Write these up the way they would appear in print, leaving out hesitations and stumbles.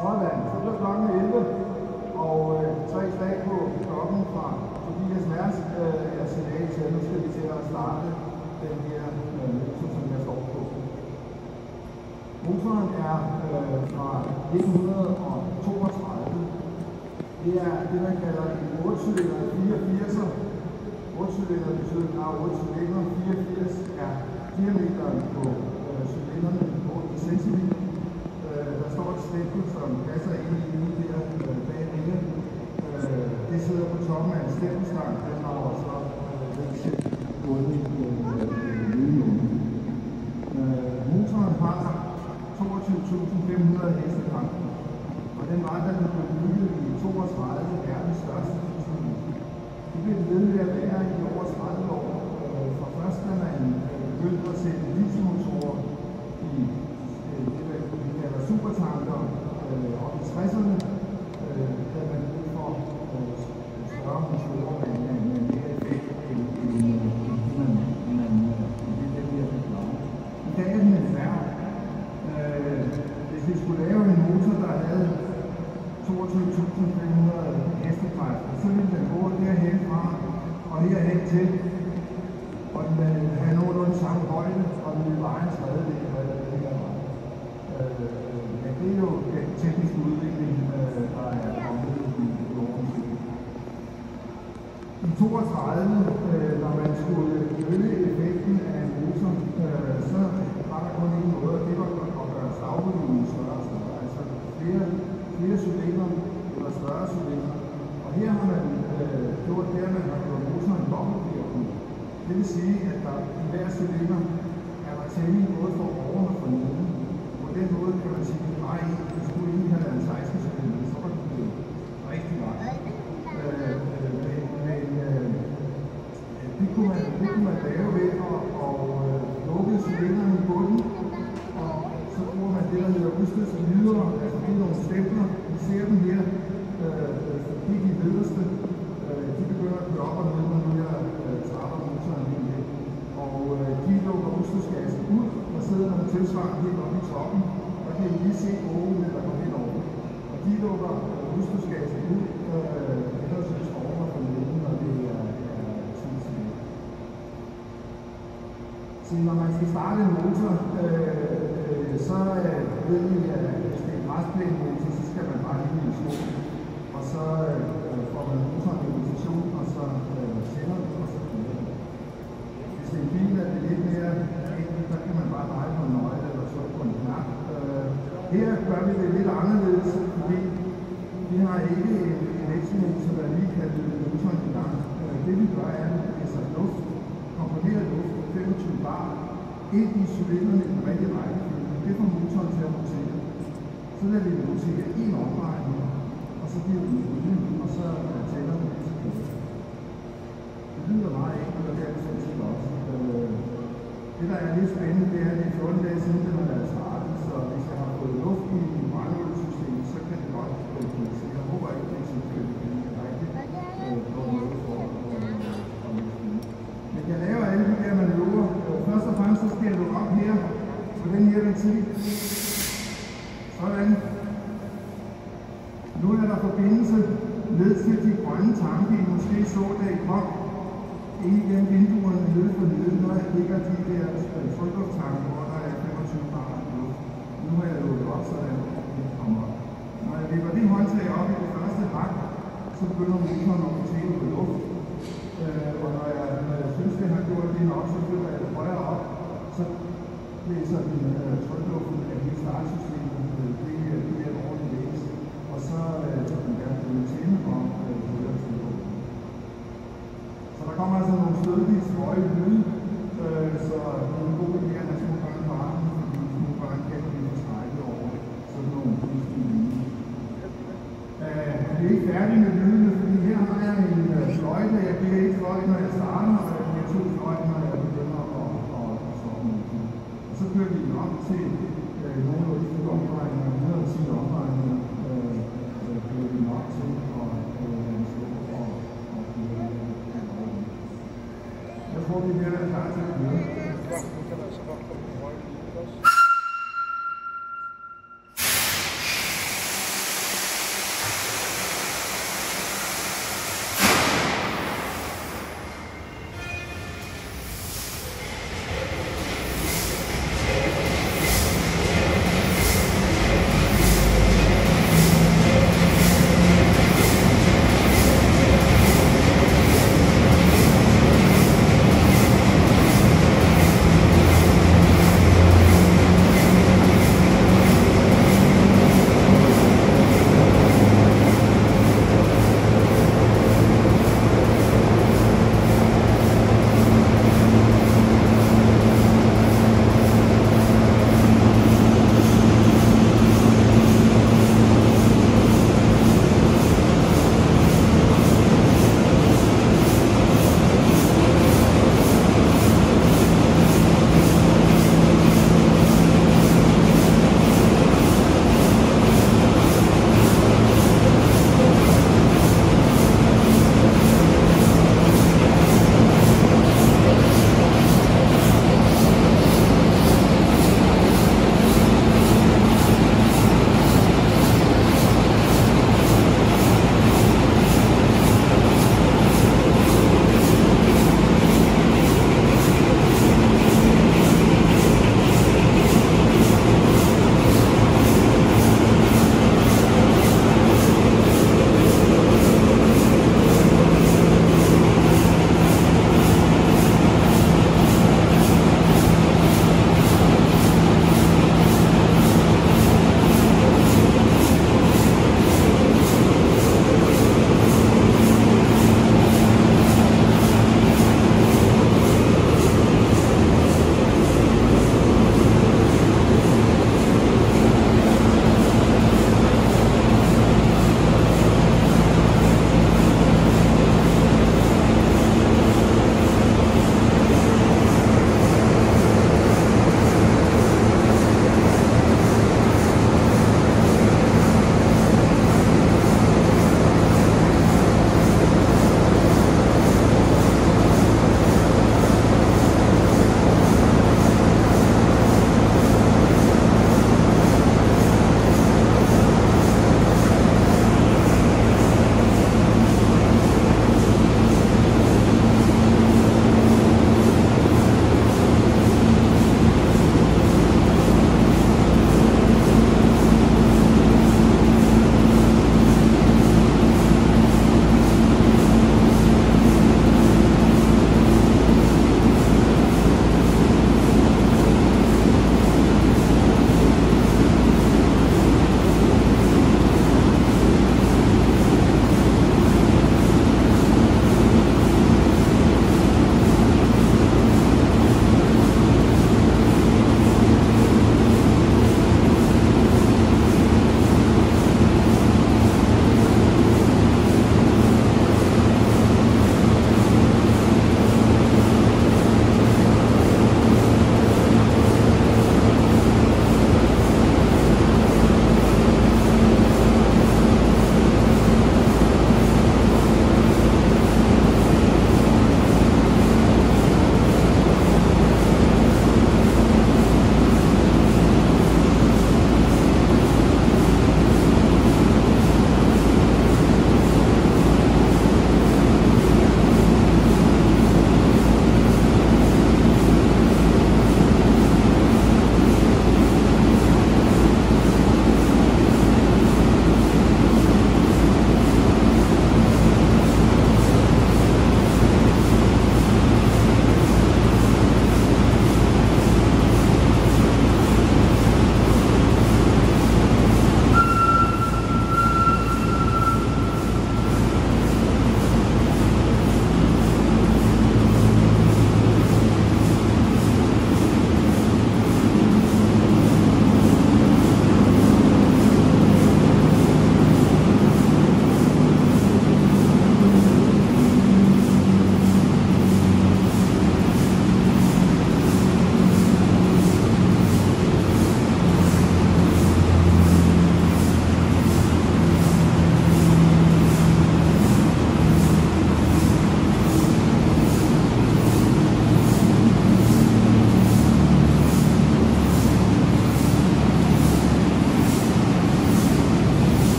Sådan, så bliver klokken 11, og 3 slag på klokken fra Tobias Nærs er signal til, at nu skal vi til at starte den her motor, som jeg står på. Motoren er fra 1932. Det er det, man kalder en 8-cylinder 84'er. 8-cylinder betyder, at den har 8 cylinder. 84 er diameteren på cylinderne på centimeter. Der står et stempel, som passer ind i ude der bagved. Det sidder på toppen af en stempelstang. Den har også til bundet i lydnummer. Motoren har 22.500 hestekrafter. Og den var, da den blev bygget i 32, verdens største dieselmotor. Det blev ved med at være i over 30 år. For først, da man begyndte at sætte dieselmotorer i det, vi kalder supertanker op i 60'erne, havde man brug for større motorer med mere effekt end man den her beklare. I dag er den en færre. Hvis vi skulle lave en motor, der havde 22.500 hestekræfter, så ville den gå derhen fra og herhen til, og den ville have nogenlunde samme højde, og den ville veje en tredjedel af det her var. Men det er jo den tekniske udvikling, der er kommet i årens tid. I 32, når man skulle øge effekten af en motor, så var der kun en måde, det var at gøre slagvolumen større og større. Altså flere cylinder eller større cylinder. Og her har man gjort det, at man har gjort motoren dobbeltvirkende. Det vil sige, at der i hver cylinder er der tænding både for oven og for neden. På den måde kan man sige, at det skulle egentlig have været en 16 cylinder, så var det blevet rigtig langt. Det kunne man lave ved at lukke cylinderne i bunden, og så bruger man det, der hedder Ørstedsværket. Altså det er nogle stempler. Vi ser dem her, det er de nederste. De begynder at køre op og ned, når jeg starter motoren helt lidt. Og de lukker Ørstedsværket ud, og sidder nogle tilsvarende helt oppe i toppen. Og kan I lige se åbne, der går helt over. Og de lukker Ørstedsværket ud, henholdsvis over og for neden, når det er tidsligt. Så når man skal starte en motor, så ved I, at hvis det er en græsplænmotor, så skal man bare lige i sko. Og så får man motoren i rotation, og så tænder den, og så kører den. Hvis det er en bil, er det lidt mere enkelt, der kan man bare dreje på en nøgle eller trykke på en knap. Her gør vi det lidt anderledes, fordi vi har ikke en elektromotor, der lige kan løbe motoren i gang. Det vi gør er, at vi blæser luft, komprimeret luft, 25 bar, ind i cylinderne i den rigtige rækkefølge. Det får motoren til at rotere. Så lader vi det rotere en omdrejning, og så giver vi olie, og så tænder vi det til kød. Det lyder meget enkelt, og det er det sådan set også. Det, der er lidt spændende, det er, at det er 14 dage siden, den har været startet, så hvis jeg har fået luft i brandoliesystemet, så kan det godt blive til. Jeg håber ikke, det er tilfældet, fordi det er rigtigt på noget for at løfte. Men jeg laver alle de der manøvrer. Først og fremmest så skal jeg lukke op her på den her ventil. Sådan. Nu er der forbindelse ned til de grønne tanke, I måske så, da I kom ind i den vinduerne nede for neden, når jeg ligger de der tryklufttanke, hvor der er 25 bar luft. Nu har jeg lukket op, så det kommer op. Når jeg lægger det håndtag op i det første ræk, så begynder motoren at rotere på luft. Og når jeg synes, det har gjort det nok, så flytter jeg det højere op, så læser den trykluften af hele startsystemet. Det er et ordentligt læs. Og så den gerne blive tænde og hører til på. Så der kommer altså nogle stødvis høje lyde, så det er en god idé at have små børn på armen, fordi små børn kan blive forskrækket over sådan nogle pludselige lyde. Vi er ikke færdige med lydene, fordi her har jeg en fløjte. Jeg bliver ikke fløjte, når jeg starter, og jeg bliver 2 fløjte, når jeg begynder at stoppe musikken. Og så kører vi den op til nogle af de omdrejninger, 110 omdrejninger, kører vi den op til, og den står og kører. Jeg tror, vi bliver klar til at køre.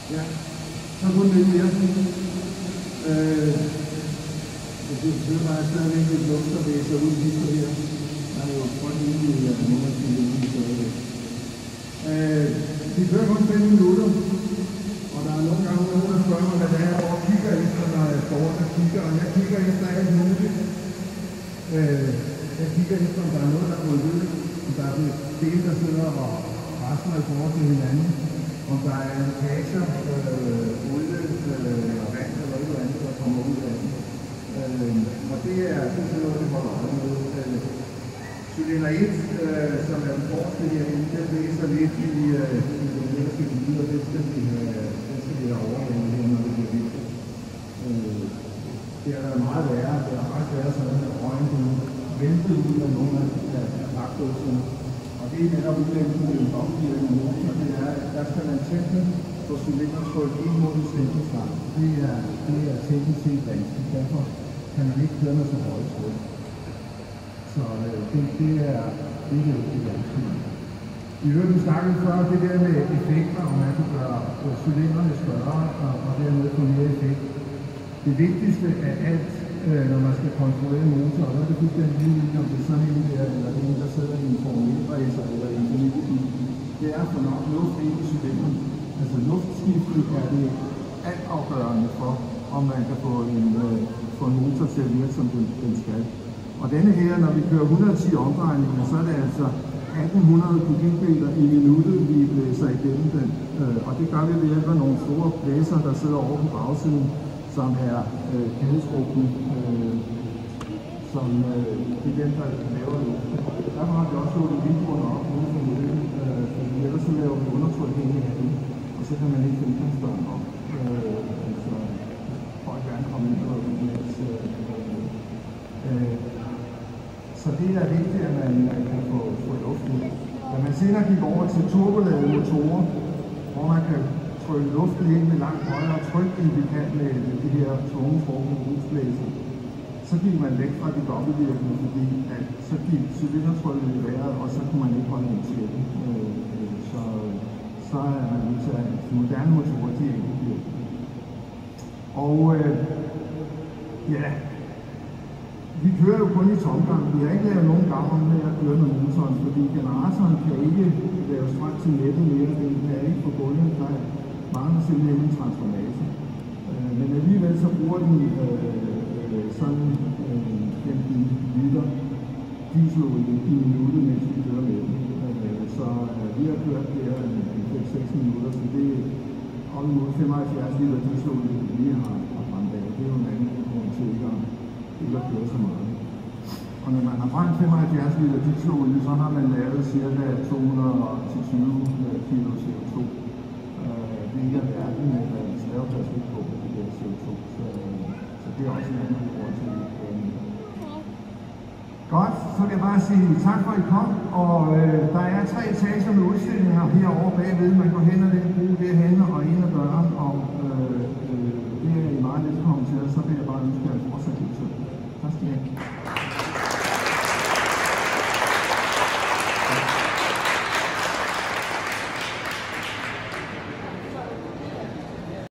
Ja, så kun lidt mere. Det betyder bare stadigvæk lidt luft, der væser ud i det her. Der er jo godt egentlig nogle af de løbende stadigvæk. Vi kører kun 5 minutter, og der er nogle gange nogen, der spørger mig, hvad det er, jeg kigger efter, når jeg står og kigger, og jeg kigger efter alt muligt. Jeg kigger efter, om der er noget, der er gået ud, om der er dele, der sidder og rasler i forhold til hinanden, om der er kasser, olie og vand eller noget andet, der kommer ud af den. Og det er noget, vi holder øje med. Cylinder 1, som er den forreste herinde, den læser lidt i den nederste lyde, og den skal vi have overhænget her, når det bliver vigtigt. Det har været meget værre. Det har faktisk været sådan, at røgen blev væltet ud af nogle af pakdåserne. Og det er netop ulempen med en opgivende motor, det er, at der skal man tænke på cylindertryk ind mod en stempelstang. Det er teknisk set vanskeligt. Derfor kan man ikke køre med så højt tryk. Så det er rigtig vanskeligt. I øvrigt, vi snakkede før det der med effekter, om man kan gøre cylinderne større og dermed få mere effekt. Det vigtigste af alt, når man skal kontrollere en motor, og så er det fuldstændig lige, om det er sådan en der, eller det er en, der sidder i en Formel 1-racer eller en familiebil, det er at få nok luft ind i cylinderen. Altså luftskiftet er det altafgørende for, om man kan få en motor til at virke, som den skal. Og denne her, når vi kører 110 omdrejninger, så er det altså 1800 kubikmeter i minuttet, vi blæser igennem den. Og det gør vi ved hjælp af nogle store blæser, der sidder over på bagsiden, som er kædeskruppen, som det er den, der laver luft. Derfor har vi også slået vinduerne op ude for miljøen, fordi ellers så laver vi undertryk ind i handen, og så kan man ikke finde indgangsdøren op. Så folk gerne komme ind og så det er vigtigt, at man kan få luft ud. Når man senere gik over til turboladede motorer, hvor man kan trykke luften ind med langt højere tryk, end vi kan med de her tunge formuebrugsblæser, så gik man væk fra de dobbeltvirkende, fordi at så gik cylindertrykket i vejret, og så kunne man ikke holde en tjekke. Så er man nødt til at moderne motorer, de er ikke virkelig. Og ja, vi kører jo kun i tomgang. Vi har ikke lavet nogen gavn med at køre med motoren, fordi generatoren kan ikke lave strøm til nettet mere. Den er ikke på gulvet. Der mangler simpelthen en transformator. Men alligevel så bruger den sådan 15 liter dieselolie i minuttet, mens vi kører med den. Så vi har kørt der 5-6 minutter, så det er op imod 75 liter dieselolie, vi har brændt af. Det er jo en anden grund til ikke at køre så meget. Og når man har brændt 75 liter dieselolie, så har man lavet ca. 200-20 kilo CO2. Det er ikke alverden, men der er slavepladsvigt på det der CO2. Så det er også en anden grund til det. Godt, så vil jeg bare sige tak for, at I kom. Og der er 3 etager med udstillinger herovre bagved. Man går hen og bruge det hen og ind ad døren. Og det er I meget velkommen til, og så vil jeg bare ønske jer en fortsat. Tak skal I have.